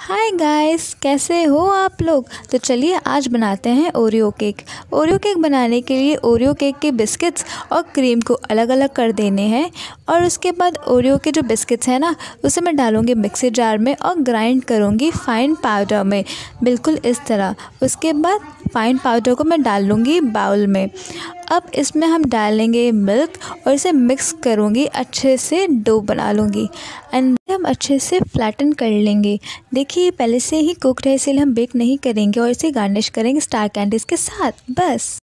Hi guys, कैसे हो आप लोग। तो चलिए आज बनाते हैं ओरियो केक। ओरियो केक बनाने के लिए ओरियो केक के बिस्किट्स और क्रीम को अलग अलग कर देने हैं और उसके बाद ओरियो के जो बिस्किट्स हैं ना उसे मैं डालूँगी मिक्सी जार में और ग्राइंड करूँगी फ़ाइन पाउडर में, बिल्कुल इस तरह। उसके बाद फ़ाइन पाउडर को मैं डाल लूँगी बाउल में। अब इसमें हम डालेंगे मिल्क और इसे मिक्स करूँगी, अच्छे से डो बना लूँगी एंड हम अच्छे से फ्लैटन कर लेंगे। देखिए पहले से ही कुक्ड है, इसीलिए हम बेक नहीं करेंगे और इसे गार्निश करेंगे स्टार कैंडीज़ के साथ बस।